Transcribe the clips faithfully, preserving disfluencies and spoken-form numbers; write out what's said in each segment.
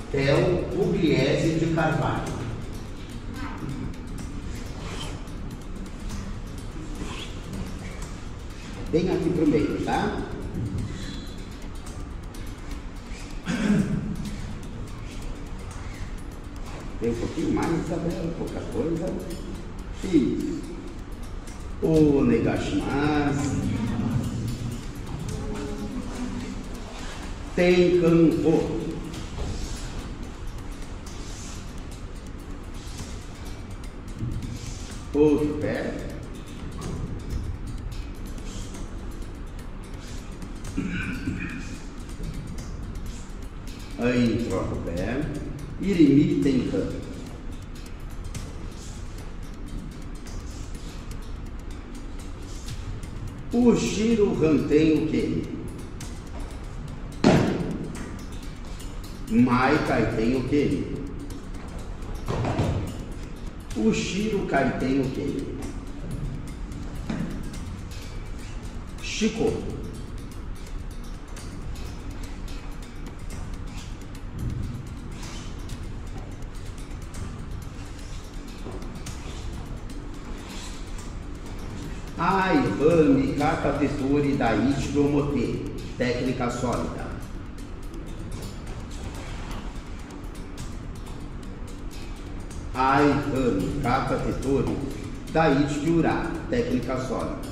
Theo Pugliese de Carvalho. Bem aqui pro meio, tá? Tem um pouquinho mais, Isabela, pouca coisa. Isso. O Negashimasu. Tenkan-o. Outro pé. Aí troca o pé. Irimi Tenkan. Ushiro Hanten Ukemi. Mai Kaiten Ukemi. Ushiro Kaiten Ukemi. Shiko. Aihami Kata Tettori Daichi Omote. Técnica sólida. Aihami Kata Tettori Daichi Ura. Técnica sólida.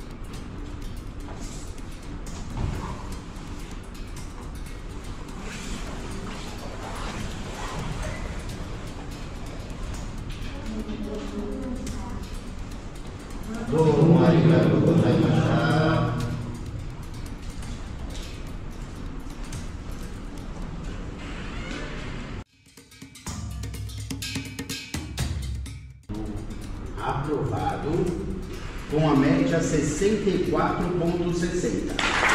Domo arigatou gozaimashita. Aprovado com a média sessenta e quatro ponto sessenta.